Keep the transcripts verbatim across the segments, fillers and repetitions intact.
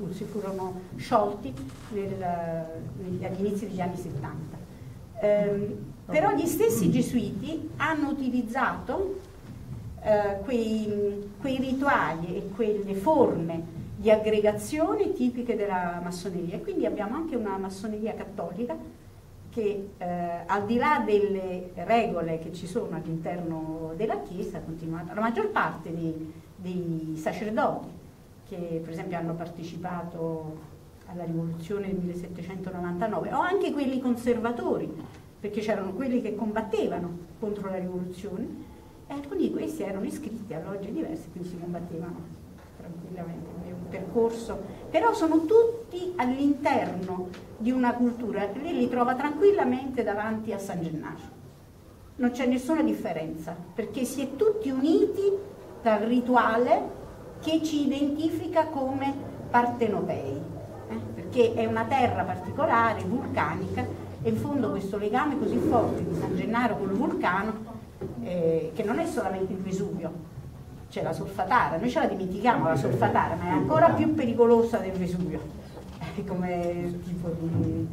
espulsi, furono sciolti nel, agli inizi degli anni settanta. Eh, però gli stessi gesuiti hanno utilizzato eh, quei, quei rituali e quelle forme di aggregazione tipiche della massoneria, e quindi abbiamo anche una massoneria cattolica che eh, al di là delle regole che ci sono all'interno della Chiesa, continuata, la maggior parte dei, dei sacerdoti che per esempio hanno partecipato alla rivoluzione del millesettecentonovantanove, o anche quelli conservatori, perché c'erano quelli che combattevano contro la rivoluzione, e alcuni di questi erano iscritti a logge diverse, quindi si combattevano tranquillamente, è un percorso, però sono tutti all'interno di una cultura, lei li trova tranquillamente davanti a San Gennaro, non c'è nessuna differenza, perché si è tutti uniti dal rituale che ci identifica come partenopei, eh? Perché è una terra particolare, vulcanica, e in fondo questo legame così forte di San Gennaro col vulcano, eh, che non è solamente il Vesuvio, c'è la Solfatara, noi ce la dimentichiamo la Solfatara, ma è ancora più pericolosa del Vesuvio, come tipo di...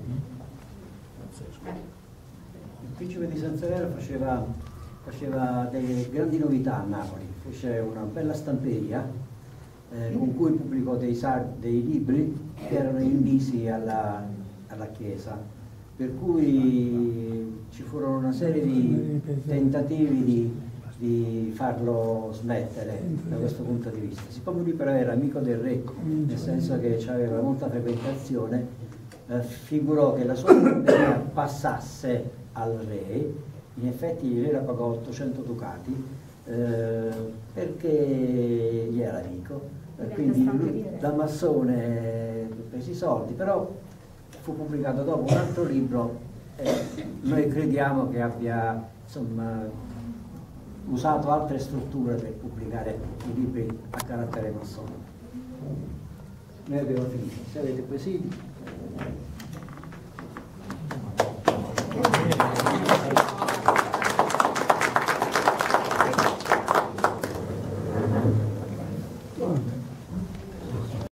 Il principe di San Severo faceva, faceva delle grandi novità a Napoli, fece una bella stamperia eh, con cui pubblicò dei, dei libri che erano invisi alla, alla Chiesa, per cui ci furono una serie di tentativi di di farlo smettere da questo punto di vista. Siccome lui però era amico del re, nel senso che aveva molta frequentazione, eh, figurò che la sua libreria passasse al re. In effetti il re la pagò ottocento ducati eh, perché gli era amico, eh, quindi lui, da massone prese i soldi, però fu pubblicato dopo un altro libro e noi crediamo che abbia insomma usato altre strutture per pubblicare i libri a carattere massonico. Noi abbiamo finito, se avete quesiti.